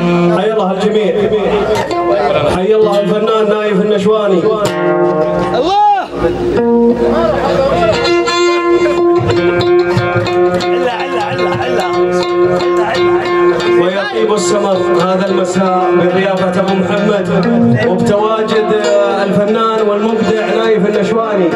حي الله الجميع. حي الله الفنان نايف النشواني. الله ويطيب السمر هذا المساء بضيافة أبو محمد وبتواجد الفنان والمبدع نايف النشواني.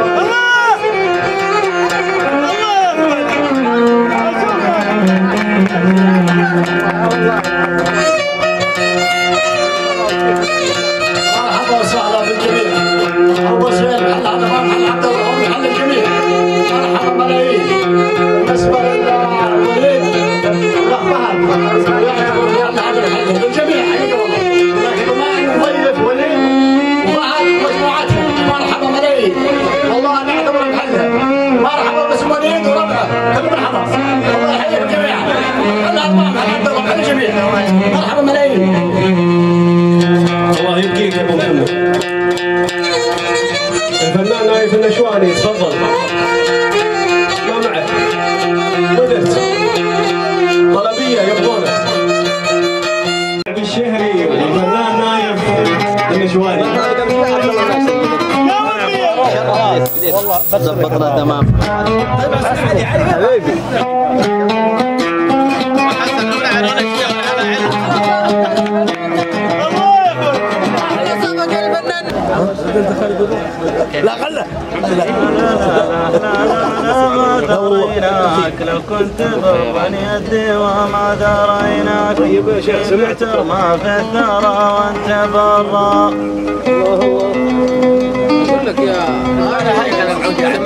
مرحبا وسهلا بالجميع. أبو سهيل محل عدوان محل عبد الله محل الجميع. مرحبا ملايين. بالنسبة للوليد والأخ فهد بالجميع حقيقة والله. لكن معي مضيف وليد وفهد ومجموعتهم. مرحبا ملايين. والله نعتبر محلها. مرحبا بس وليد وربعه كل مرحبا. الله يحييكم جميعا. الأربعة محل عبد الله محل الجميع. مرحبا ملايين. الله يبقيك يا ابو محمد. الفنان نايف النشواني تفضل. ما معه قدرت طلبيه يبغونه. الشهري والفنان نايف النشواني. والله ظبطنا تمام. حبيبي لا غلا دريناك لو كنت ضربا يدي وما دريناك. طيب يا شيخ سمعت ما في الثرى وانت برا. اقول لك يا انا هاي كلام عودي عن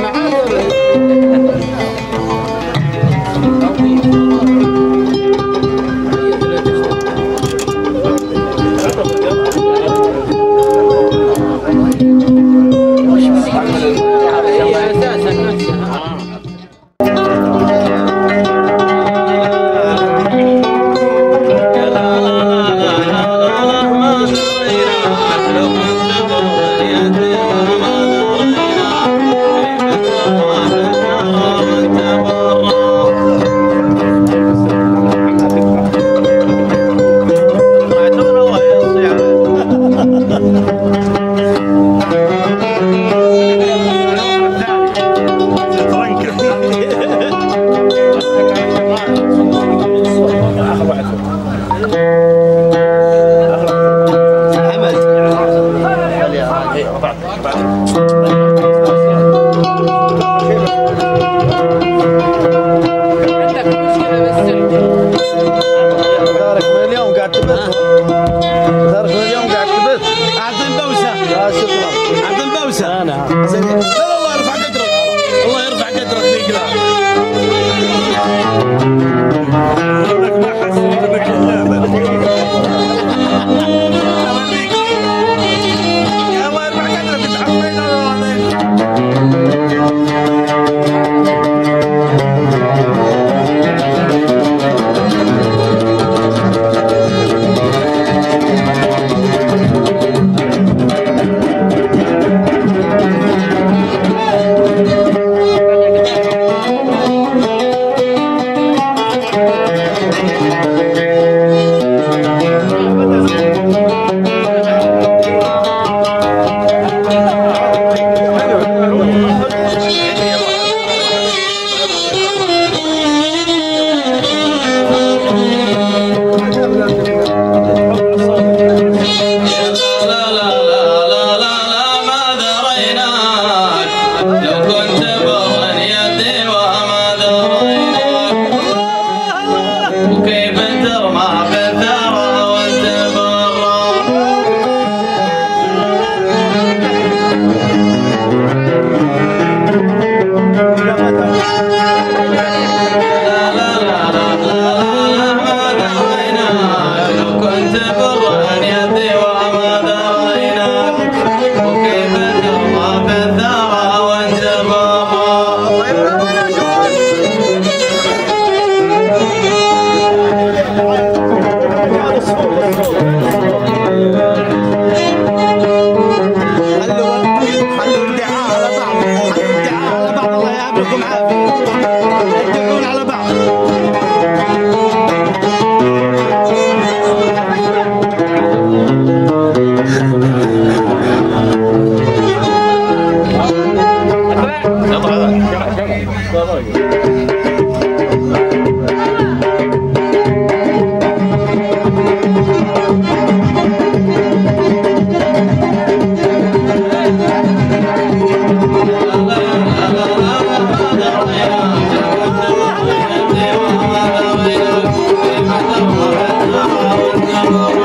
الله